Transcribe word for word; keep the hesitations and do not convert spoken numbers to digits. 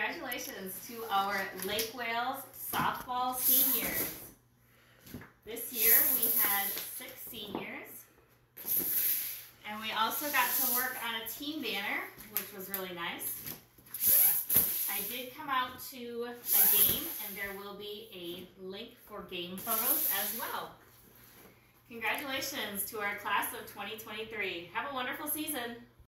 Congratulations to our Lake Wales softball seniors. This year we had six seniors, and we also got to work on a team banner, which was really nice. I did come out to a game, and there will be a link for game photos as well. Congratulations to our class of twenty twenty-three. Have a wonderful season.